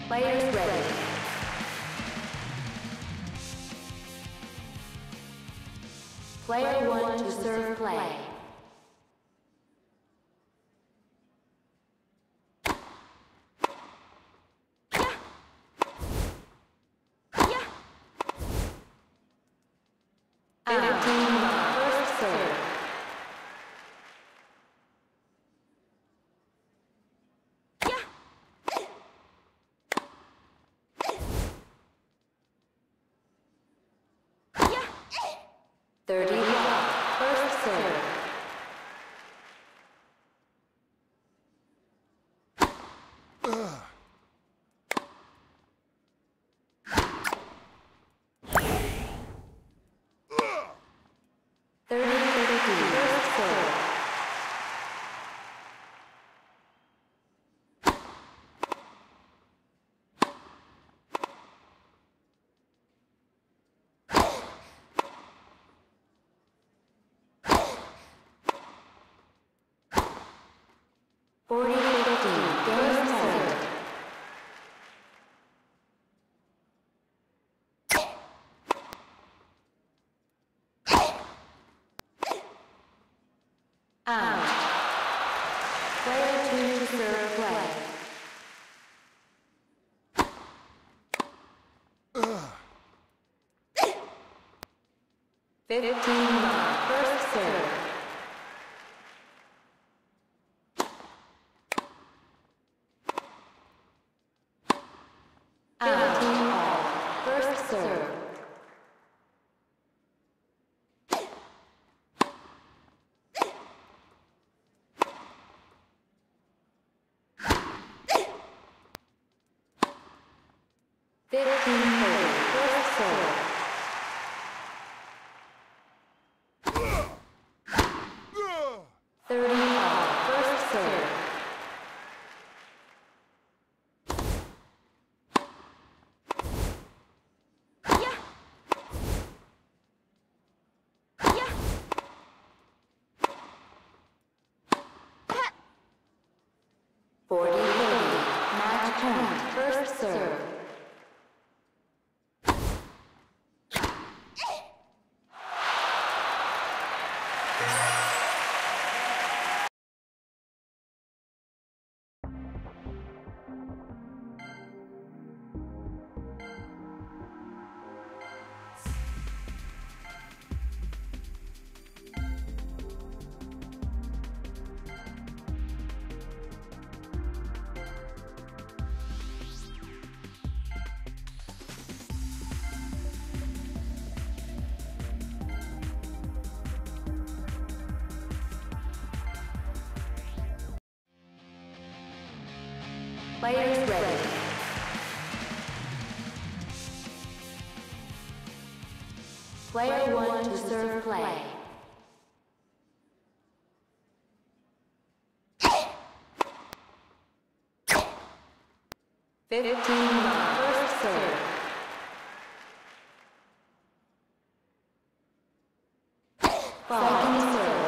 Players ready. Player 1 to serve play. First serve. First serve. Out. Player 2 to serve play. 15 first serve. Out. First serve. First serve. First serve. Match point. First serve. Players ready. Player 1 to serve play. First serve. Second serve.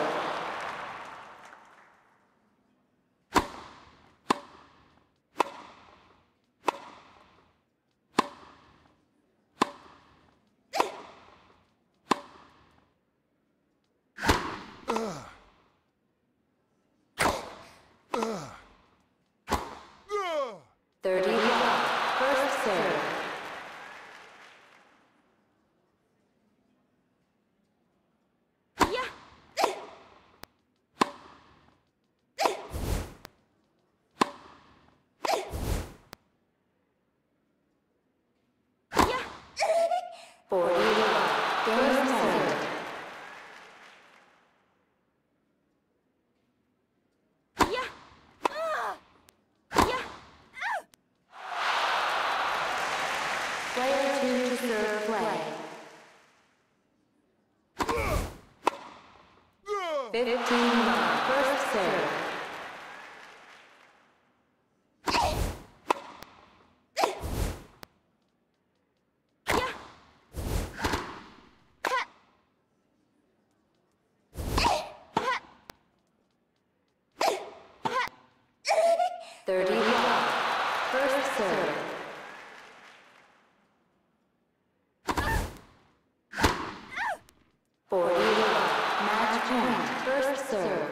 First serve. Game serve. Player 2 to serve play. 15 first serve. First serve. First serve.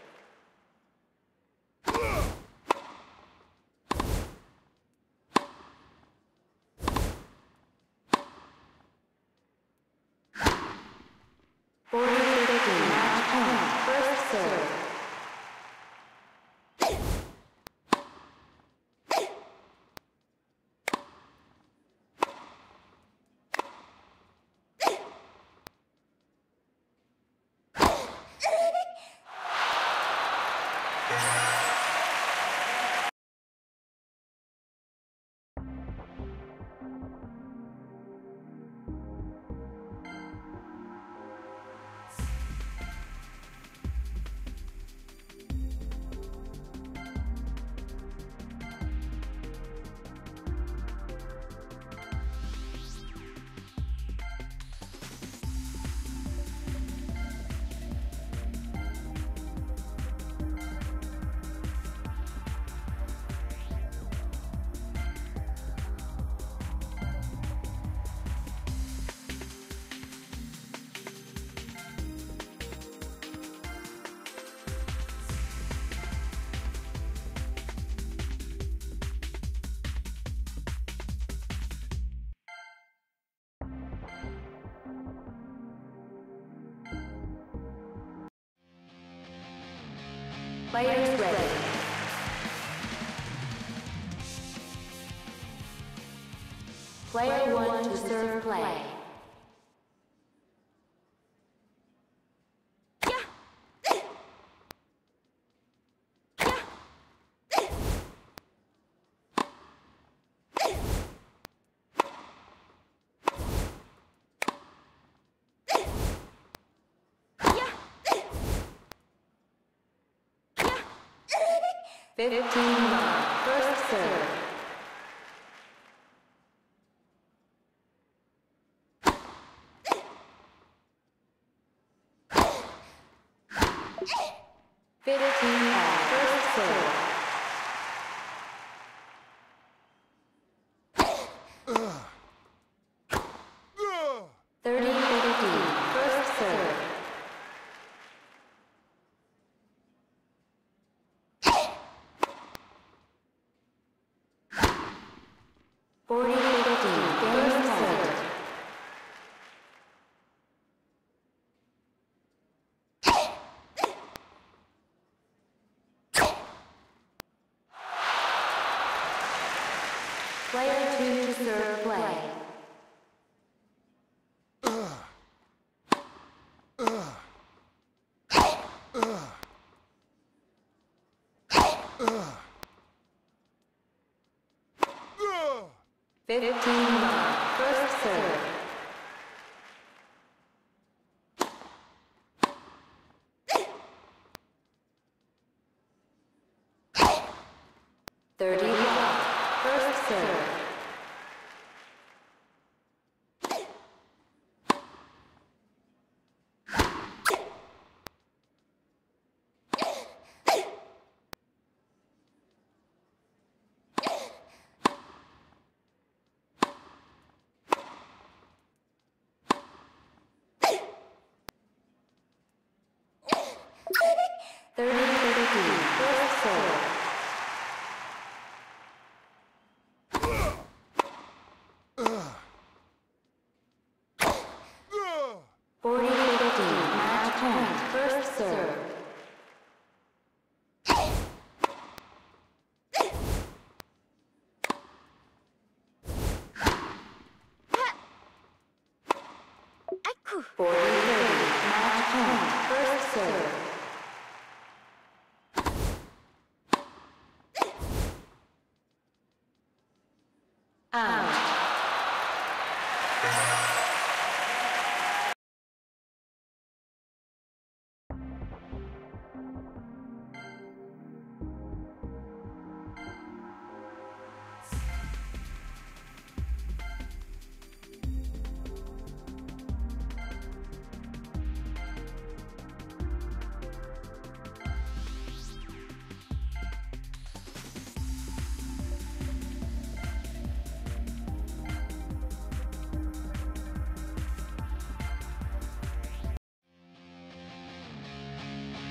Match point. First serve. Players ready. Player 1 to serve play. First serve. First serve. 30-15. First serve. 40-15. Game set. 2 to serve play. First serve. 30. First serve. 30-15. First serve. 40-15. Match point. First serve. Aku. 40-30. Match point. First serve. Out.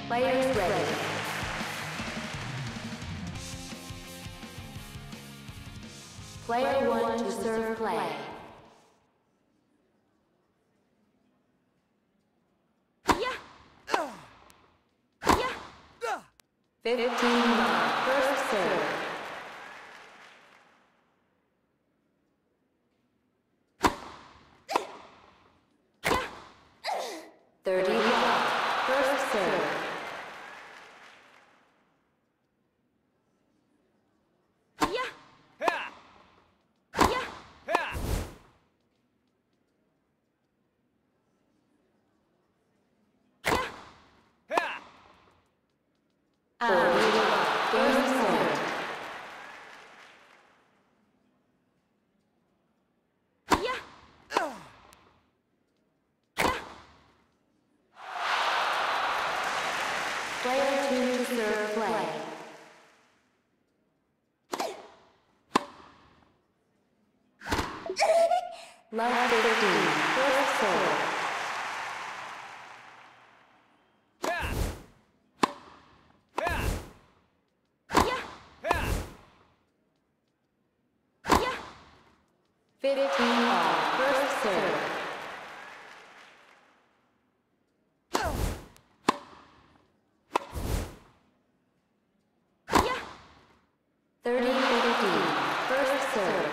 Players ready. Player 1 to serve play. Yeah. 15 love. First serve. Yeah. 30 love. First serve. Yeah. Yeah. 40 love. First serve. Yeah. Player 2 to serve play. Love 15. First serve. Yeah. 15 all. First serve. Yeah. 30-15. First serve.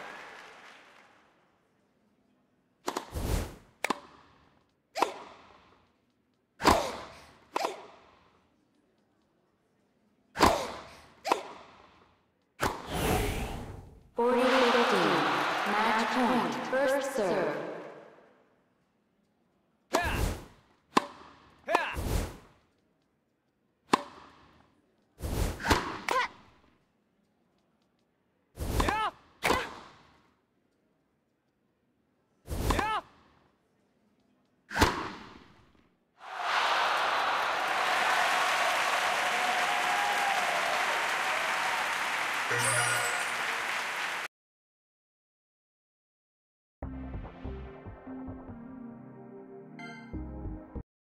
Match point. First serve. Yeah.